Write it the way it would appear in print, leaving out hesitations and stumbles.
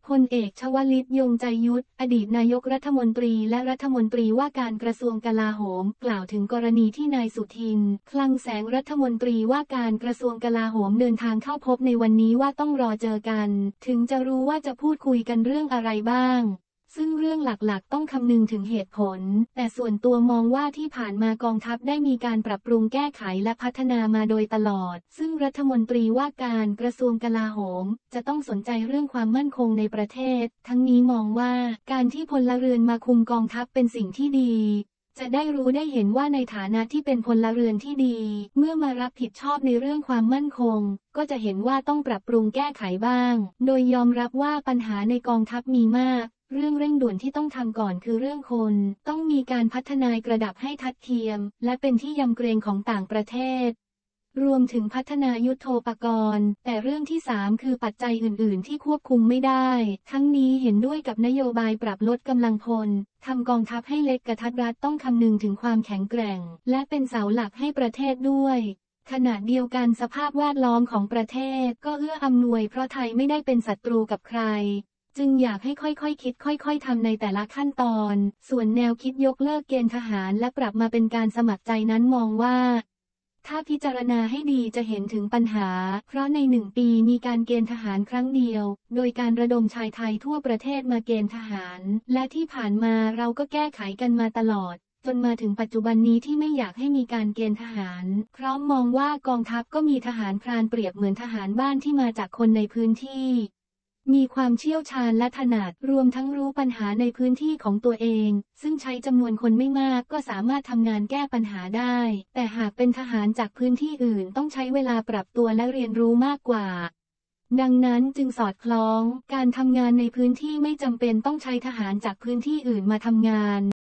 พลเอกชวลิต ยงใจยุทธอดีตนายกรัฐมนตรีและรัฐมนตรีว่าการกระทรวงกลาโหมกล่าวถึงกรณีที่นายสุทินคลังแสงรัฐมนตรีว่าการกระทรวงกลาโหมเดินทางเข้าพบในวันนี้ว่าต้องรอเจอกันถึงจะรู้ว่าจะพูดคุยกันเรื่องอะไรบ้างซึ่งเรื่องหลักๆต้องคำนึงถึงเหตุผลแต่ส่วนตัวมองว่าที่ผ่านมากองทัพได้มีการปรับปรุงแก้ไขและพัฒนามาโดยตลอดซึ่งรัฐมนตรีว่าการกระทรวงกลาโหมจะต้องสนใจเรื่องความมั่นคงในประเทศทั้งนี้มองว่าการที่พลเรือนมาคุมกองทัพเป็นสิ่งที่ดีจะได้รู้ได้เห็นว่าในฐานะที่เป็นพลเรือนที่ดีเมื่อมารับผิดชอบในเรื่องความมั่นคงก็จะเห็นว่าต้องปรับปรุงแก้ไขบ้างโดยยอมรับว่าปัญหาในกองทัพมีมากเรื่องเร่งด่วนที่ต้องทำก่อนคือเรื่องคนต้องมีการพัฒนากระดับให้ทัดเทียมและเป็นที่ยำเกรงของต่างประเทศรวมถึงพัฒนายุทโธปกรณ์แต่เรื่องที่3คือปัจจัยอื่นๆที่ควบคุมไม่ได้ทั้งนี้เห็นด้วยกับนโยบายปรับลดกำลังพลทำกองทัพให้เล็กกระทัดรัดต้องคำนึงถึงความแข็งแกร่งและเป็นเสาหลักให้ประเทศด้วยขณะเดียวกันสภาพแวดล้อมของประเทศก็เอื้ออำนวยเพราะไทยไม่ได้เป็นศัตรูกับใครจึงอยากให้ค่อยๆคิดค่อยๆทำในแต่ละขั้นตอนส่วนแนวคิดยกเลิกเกณฑ์ทหารและปรับมาเป็นการสมัครใจนั้นมองว่าถ้าพิจารณาให้ดีจะเห็นถึงปัญหาเพราะใน1 ปีมีการเกณฑ์ทหารครั้งเดียวโดยการระดมชายไทยทั่วประเทศมาเกณฑ์ทหารและที่ผ่านมาเราก็แก้ไขกันมาตลอดจนมาถึงปัจจุบันนี้ที่ไม่อยากให้มีการเกณฑ์ทหารเพราะมองว่ากองทัพก็มีทหารพรานเปรียบเหมือนทหารบ้านที่มาจากคนในพื้นที่มีความเชี่ยวชาญและถนัดรวมทั้งรู้ปัญหาในพื้นที่ของตัวเองซึ่งใช้จำนวนคนไม่มากก็สามารถทำงานแก้ปัญหาได้แต่หากเป็นทหารจากพื้นที่อื่นต้องใช้เวลาปรับตัวและเรียนรู้มากกว่าดังนั้นจึงสอดคล้องการทำงานในพื้นที่ไม่จำเป็นต้องใช้ทหารจากพื้นที่อื่นมาทำงาน